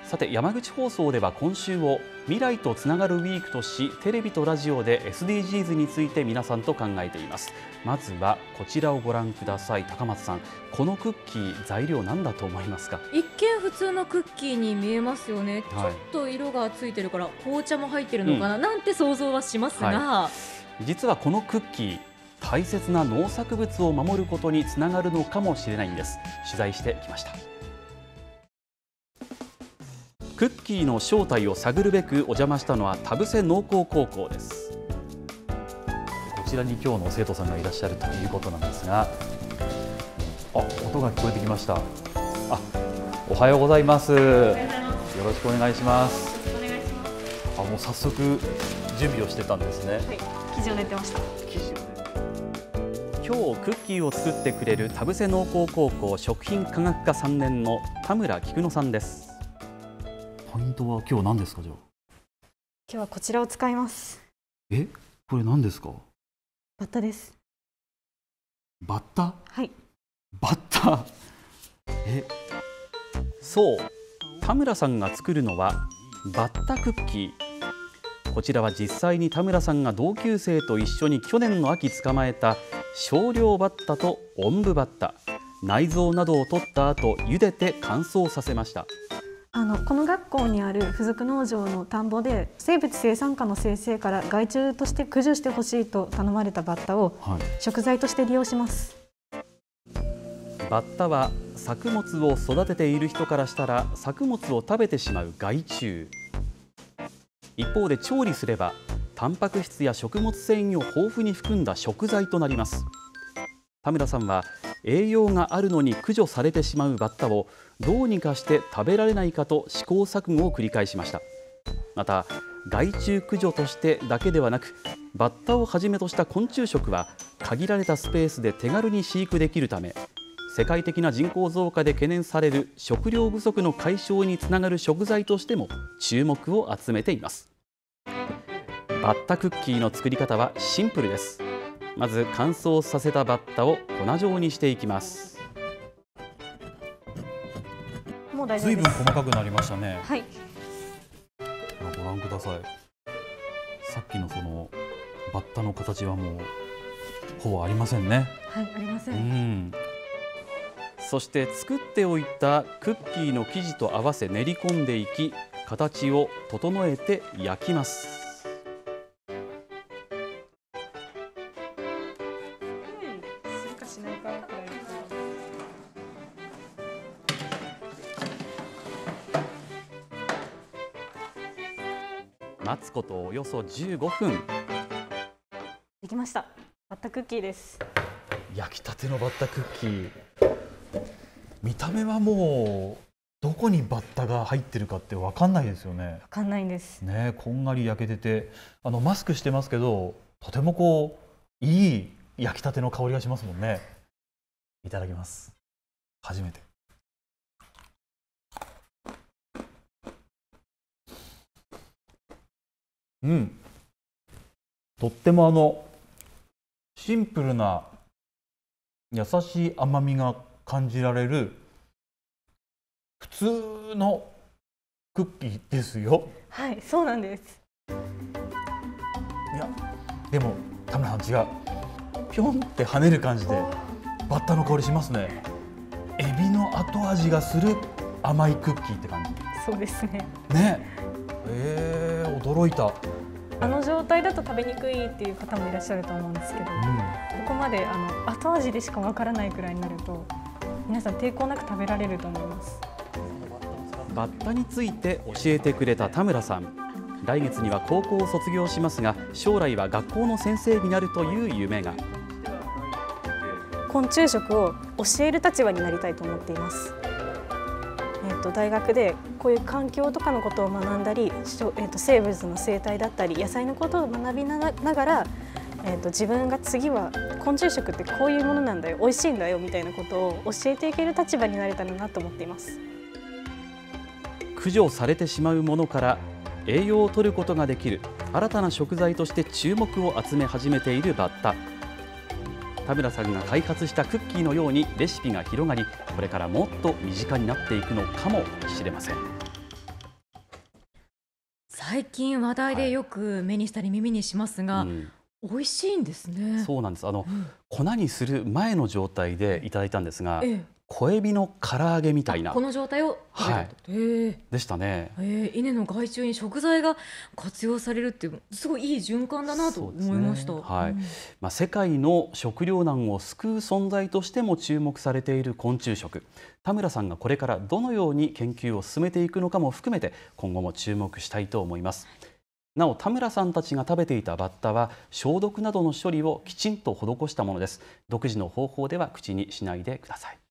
さて、山口放送では今週を未来とつながるウィークとし、テレビとラジオで SDGs について皆さんと考えています。まずはこちらをご覧ください。高松さん、このクッキー材料何だと思いますか？ 一見普通のクッキーに見えますよね、 はい、 ちょっと色がついてるから紅茶も入ってるのかな、なんて想像はしますが、 はい、実はこのクッキー、大切な農作物を守ることにつながるのかもしれないんです。取材してきました。クッキーの正体を探るべくお邪魔したのは田伏農工高校です。こちらに今日の生徒さんがいらっしゃるということなんですが、音が聞こえてきました。おはようございます。よろしくお願いします。もう早速準備をしてたんですね。はい、 生地を練ってました。 今日クッキーを作ってくれる田伏農工高校食品科学科3年の田村菊乃さんです。ポイントは今日何ですか？じゃあ今日はこちらを使います。 これ何ですか？ バッタです。 バッタ？ はい。 バッタ。そう、田村さんが作るのはバッタクッキー。こちらは実際に田村さんが同級生と一緒に去年の秋捕まえた少量バッタとおんぶバッタ、内臓などを取った後茹でて乾燥させました。 この学校にある付属農場の田んぼで生物生産科の先生から害虫として駆除してほしいと頼まれたバッタを食材として利用します。 バッタは作物を育てている人からしたら作物を食べてしまう害虫。一方で調理すればタンパク質や食物繊維を豊富に含んだ食材となります。田村さんは栄養があるのに駆除されてしまうバッタをどうにかして食べられないかと試行錯誤を繰り返しました。また害虫駆除としてだけではなく、バッタをはじめとした昆虫食は限られたスペースで手軽に飼育できるため、世界的な人口増加で懸念される食料不足の解消につながる食材としても注目を集めています。バッタクッキーの作り方はシンプルです。まず乾燥させたバッタを粉状にしていきます。 もう大丈夫です。 随分細かくなりましたね。 はい。 ご覧ください。さっきのそのバッタの形はもうほぼありませんね。 はい、ありません。 そして作っておいたクッキーの生地と合わせ練り込んでいき、形を整えて焼きます。待つことおよそ15分。 できました。バッタクッキーです。 焼きたてのバッタクッキー。見た目はもうどこにバッタが入ってるかって分かんないですよね。 分かんないんですね。こんがり焼けてて、マスクしてますけど、とてもいい焼きたての香りがしますもんね。いただきます。初めて。とってもシンプルな優しい甘みが感じられる普通のクッキーですよ。 はい、そうなんです。 いや、でも田村さん違う。ピョンって跳ねる感じでバッタの香りしますね。エビの後味がする甘いクッキーって感じ。 そうですね。 驚いた。 あの状態だと食べにくいっていう方もいらっしゃると思うんですけど、ここまで後味でしかわからないくらいになると皆さん抵抗なく食べられると思います。 バッタについて教えてくれた田村さん、来月には高校を卒業しますが、将来は学校の先生になるという夢が。 昆虫食を教える立場になりたいと思っています。大学でこういう環境とかのことを学んだり、生物の生態だったり野菜のことを学びながら、自分が次は昆虫食ってこういうものなんだよ、美味しいんだよみたいなことを教えていける立場になれたらなと思っています。 駆除されてしまうものから栄養を取ることができる新たな食材として注目を集め始めているバッタ。田村さんが開発したクッキーのようにレシピが広がり、これからもっと身近になっていくのかもしれません。 最近話題でよく目にしたり耳にしますが、美味しいんですね。 そうなんです。粉にする前の状態でいただいたんですが、 ええ、 小エビの唐揚げみたいな、 この状態を食べたと。 でしたね。 稲の害虫に食材が活用されるっていうすごいいい循環だなと思いました。 世界の食糧難を救う存在としても注目されている昆虫食。田村さんがこれからどのように研究を進めていくのかも含めて今後も注目したいと思います。なお田村さんたちが食べていたバッタは消毒などの処理をきちんと施したものです。独自の方法では口にしないでください。